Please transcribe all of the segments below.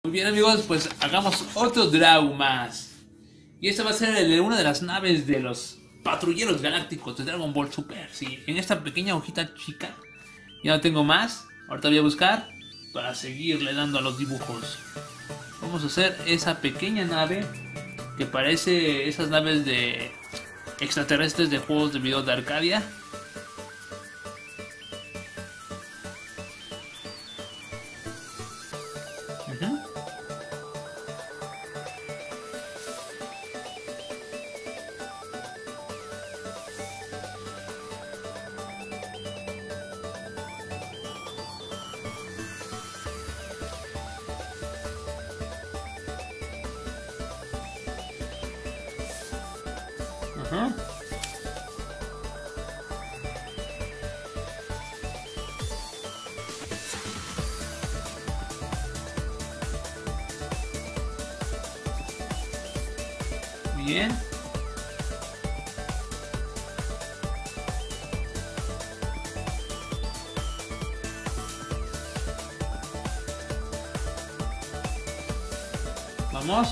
Muy bien amigos, pues hagamos otro Draw más. Y esta va a ser el de una de las naves de los patrulleros galácticos de Dragon Ball Super. Sí, en esta pequeña hojita chica. Ya no tengo más. Ahorita voy a buscar para seguirle dando a los dibujos. Vamos a hacer esa pequeña nave que parece esas naves de extraterrestres de juegos de video de Arcadia. Bien. Vamos.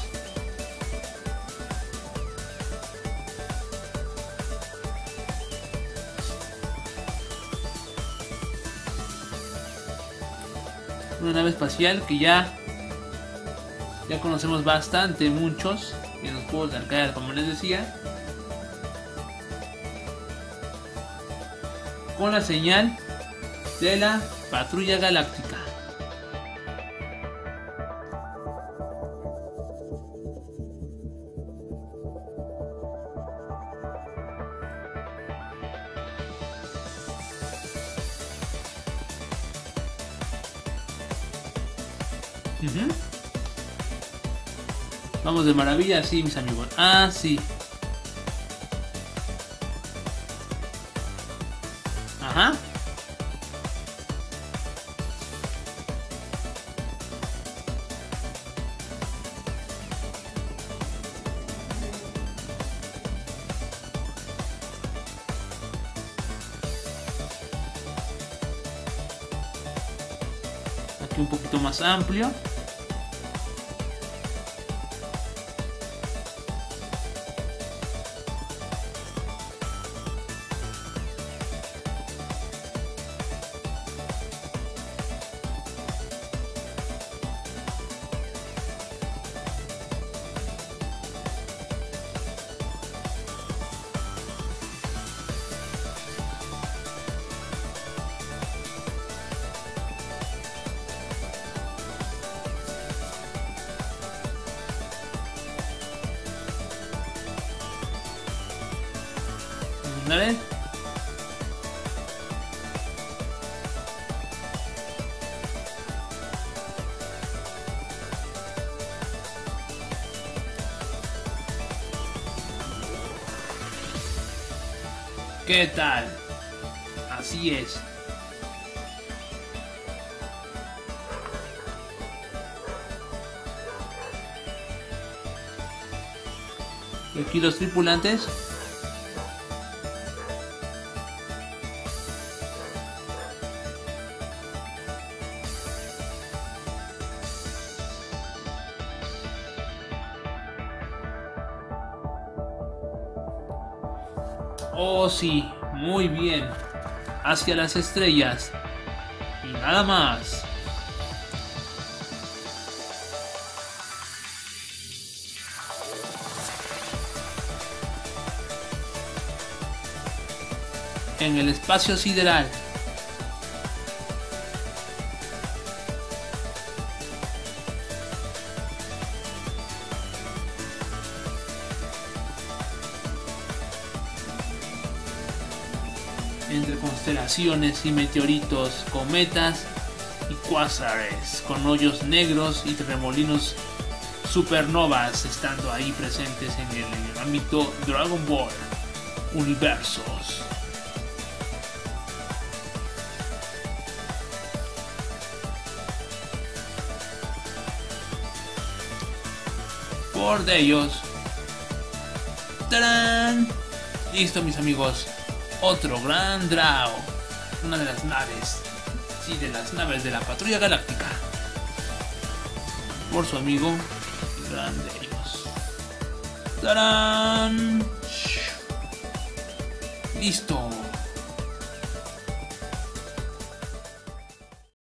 Una nave espacial que ya conocemos bastante, muchos en los juegos de Arcadia, como les decía, con la señal de la Patrulla Galáctica. Vamos de maravilla, sí, mis amigos. Ah, sí. Ajá. Aquí un poquito más amplio. ¿Vale? ¿Qué tal? Así es. Y aquí los tripulantes. Oh sí, muy bien. Hacia las estrellas. Y nada más. En el espacio sideral. Entre constelaciones y meteoritos, cometas y cuásares, con hoyos negros y remolinos supernovas estando ahí presentes en el ámbito Dragon Ball universos. Por de ellos. ¡Tarán! Listo, mis amigos. Otro gran Draw. Una de las naves. Sí, de las naves de la Patrulla Galáctica. por su amigo el Gran Deimos. ¡Tarán! Listo.